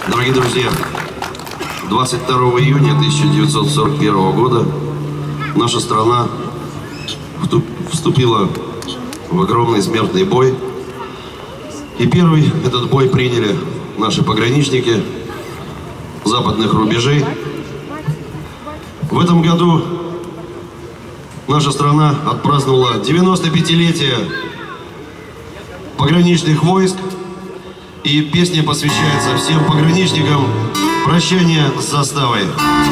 Дорогие друзья, 22 июня 1941 года наша страна вступила в огромный смертный бой. И первый этот бой приняли наши пограничники западных рубежей. В этом году наша страна отпраздновала 95-летие пограничных войск. И песня посвящается всем пограничникам. Прощание с заставой.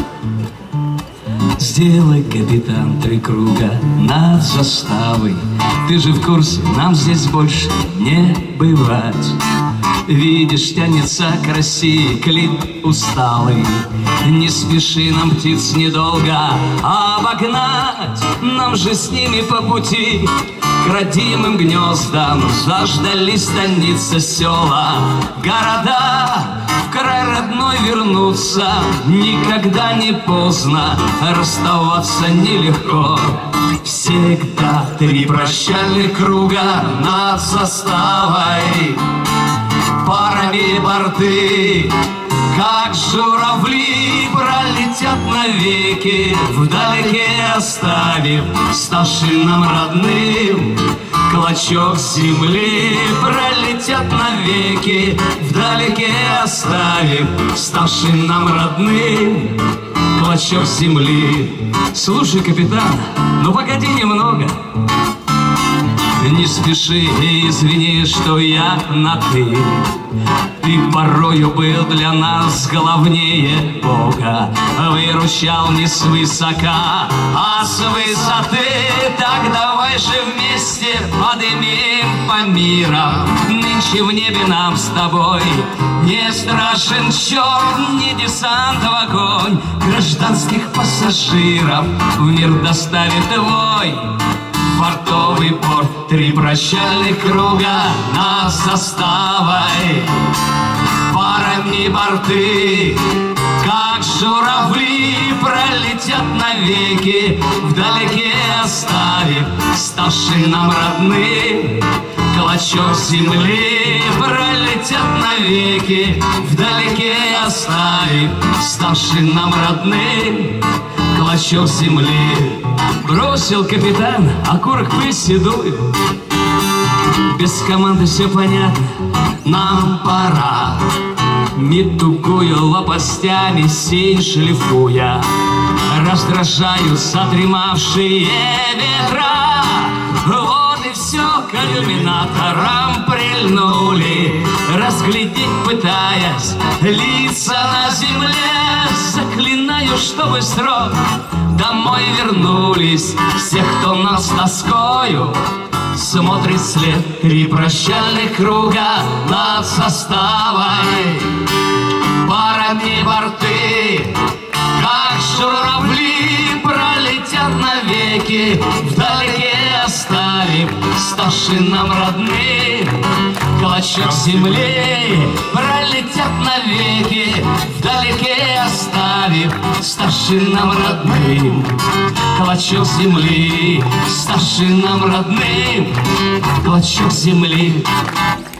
Сделай, капитан, 3 круга над заставой. Ты же в курсе, нам здесь больше не бывать. Видишь, тянется к России клип усталый. Не спеши, нам птиц недолго обогнать. Нам же с ними по пути к родимым гнездам. Заждались станицы, села, города. В край родной вернуться никогда не поздно. Расставаться нелегко. Всегда 3 прощальных круга над заставой. Парами борты, как журавли, пролетят навеки, вдалеке оставив старшинам родным клочок земли. Пролетят навеки, вдалеке оставив старшинам родным клочок земли. Слушай, капитан, ну погоди немного. Не спеши и извини, что я на «ты». Ты порою был для нас главнее Бога. Выручал не свысока, а с высоты. Так давай же вместе подымем по мирам. Нынче в небе нам с тобой не страшен черт, не десант в огонь. Гражданских пассажиров в мир доставит твой портовый порт. 3 прощальных круга над заставой. Парами борты, как журавли, пролетят навеки, вдалеке оставив старшинам родным клочок земли. Пролетят навеки, вдалеке оставив старшинам родным клочок земли. Бросил капитан окурок пыль седую. Без команды все понятно, нам пора. Метукую лопастями сень шлифуя, раздражают задремавшие ветра. Вот и все к иллюминаторам прильнули, разглядеть пытаясь лица на земле. Заклинаю, чтобы срок домой вернулись всех, кто нас тоскою смотрит след. 3 прощальных круга над заставой. Парами борты, как журавли, пролетят навеки, вдалеке оставив старшинам родным клочок земли. Пролетят навеки, вдалеке оставив старшинам родным клочок земли. Старшинам родным клочок земли.